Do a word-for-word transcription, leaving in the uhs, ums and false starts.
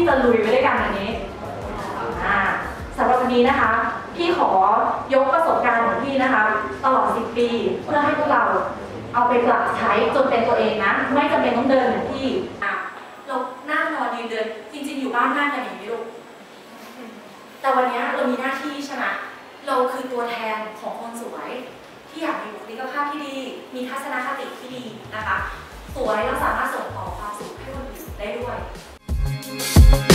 จะลุยไปด้วยกันวันนี้อ่าสำหรับวันนี้นะคะพี่ขอยกประสบการณ์ของพี่นะคะตลอดสิบปีเพื่อให้พวกเราเอาไปปรับใช้จนเป็นตัวเองนะไม่จำเป็นต้องเดินเหมือนพี่อ่ะเราหน้านอนยืนเดินจริงๆอยู่บ้านหน้ากันอย่างนี้ลูกแต่วันนี้เรามีหน้าที่ใช่ไหมเราคือตัวแทนของคนสวยที่อยากมีบุคลิกภาพที่ดีมีทัศนคติที่ดีนะคะสวยแล้วสามารถส่งต่อความสุขให้คนอื่นได้ด้วย